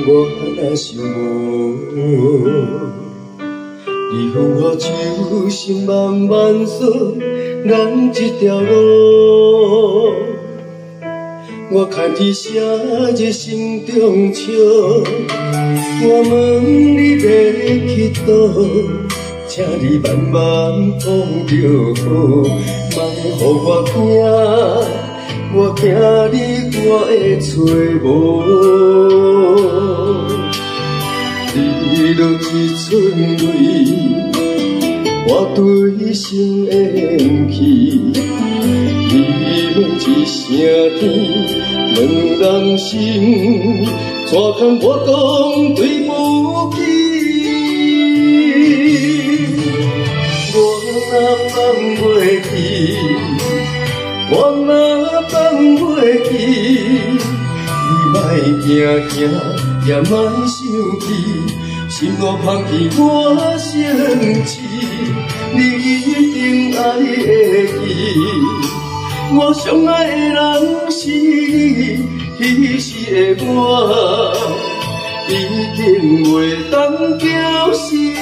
我若想无，你予我手心慢慢锁，咱这条路，我牵起写在心中笑。我问你要去倒，请你慢慢讲着好，莫予我惊。我惊你我会找无，你落一寸泪，我对心厌弃。你问一声天，两人心，怎堪我讲对不起？我若放袂记，我若放袂记，你莫惊惊，也莫生气，心我放弃我生气，你一定爱会记。我上爱的人是你，彼时的我已经袂当叫醒。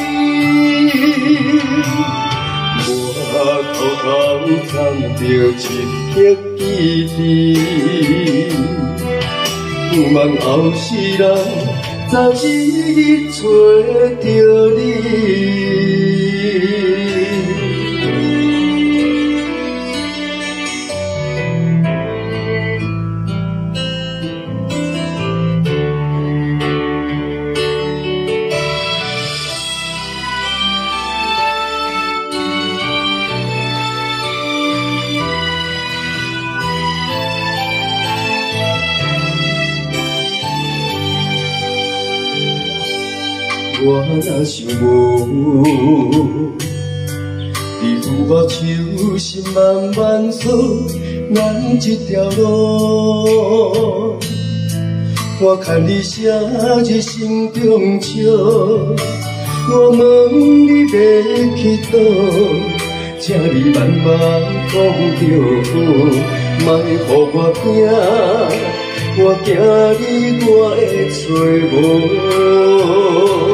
我偷偷藏着一刻记忆，不望后世人早日找着你。我若想无，你予我手心慢慢锁，咱这条路，我牵你写在心中笑。我问你要去倒，请你慢慢讲着好，莫予我惊。我惊你我会找无，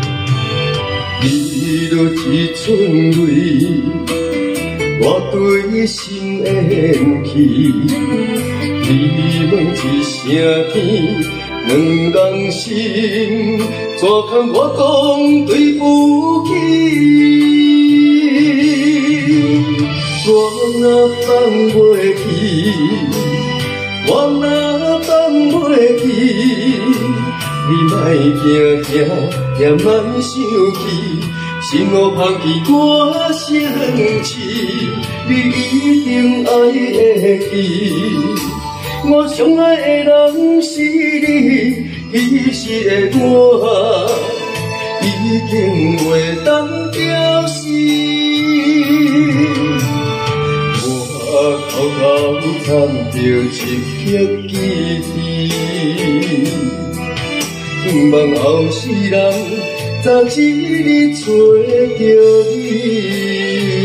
你落一寸泪，我对心厌弃。你问一声天，两人心，怎堪我讲对不起？我若放袂记，我若放袂记，你莫惊惊，也莫生气，心我放弃我生气，你一定爱会记。我上爱的人是你，彼时的我已经袂当叫醒。我偷偷藏着一刻记忆，不望后世人早日找着你。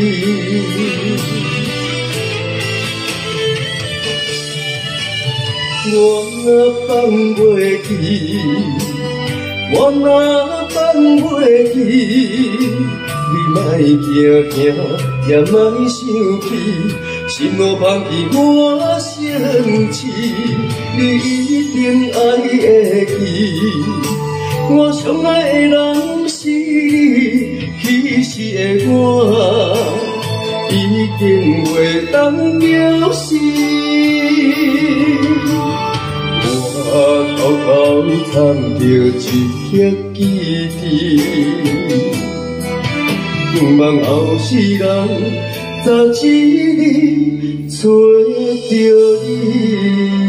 我若放袂记，我若放袂记，你莫惊惊，也莫生气，心我放弃我生气，你一定爱会记。我上爱的人是你，彼时的我已经袂当叫醒。我偷偷藏着一刻记忆，不望后世人早日找着你。